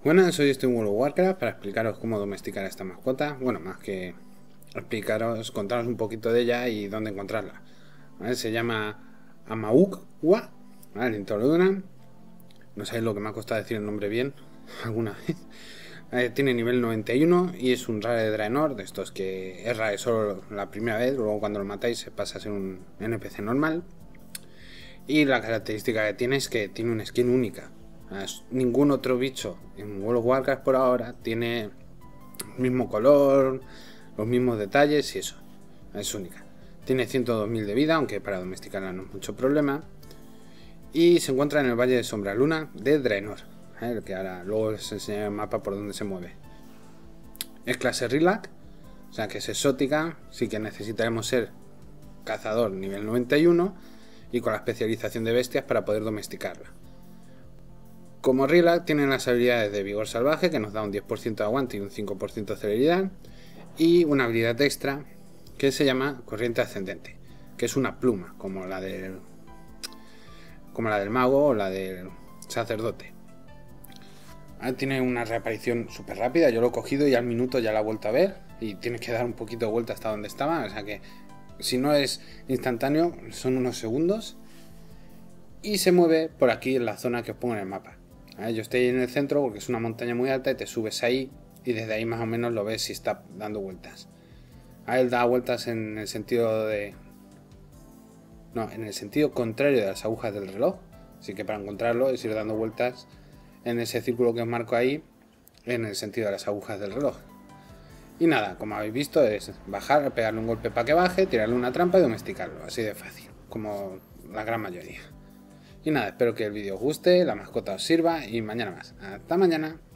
Buenas, hoy estoy en World of Warcraft para explicaros cómo domesticar a esta mascota. Bueno, más que explicaros, contaros un poquito de ella y dónde encontrarla. ¿Vale? Se llama Amaukwa, ¿vale? En Tolodunan. No sabéis lo que me ha costado decir el nombre bien alguna vez. Tiene nivel 91 y es un rare de Draenor, de estos que es rare solo la primera vez, luego cuando lo matáis se pasa a ser un NPC normal. Y la característica que tiene es que tiene una skin única. Ningún otro bicho en World of Warcraft por ahora tiene el mismo color, los mismos detalles y eso. Es única. Tiene 102.000 de vida, aunque para domesticarla no es mucho problema. Y se encuentra en el Valle de Sombra Luna de Draenor, el que ahora luego les enseñaré el mapa por donde se mueve. Es clase Rillac, o sea que es exótica, sí que necesitaremos ser cazador nivel 91 y con la especialización de bestias para poder domesticarla. Como Rillac tiene las habilidades de vigor salvaje, que nos da un 10% de aguante y un 5% de celeridad, y una habilidad extra que se llama corriente ascendente, que es una pluma, como la del mago o la del sacerdote. Tiene una reaparición súper rápida, yo lo he cogido y al minuto ya la he vuelto a ver, y tienes que dar un poquito de vuelta hasta donde estaba, o sea que si no es instantáneo son unos segundos, y se mueve por aquí en la zona que os pongo en el mapa. Yo estoy en el centro porque es una montaña muy alta y te subes ahí y desde ahí más o menos lo ves si está dando vueltas. Él da vueltas en el sentido en el sentido contrario de las agujas del reloj. Así que para encontrarlo es ir dando vueltas en ese círculo que os marco ahí en el sentido de las agujas del reloj. Y nada, como habéis visto es bajar, pegarle un golpe para que baje, tirarle una trampa y domesticarlo. Así de fácil, como la gran mayoría. Y nada, espero que el vídeo os guste, la mascota os sirva y mañana más. Hasta mañana.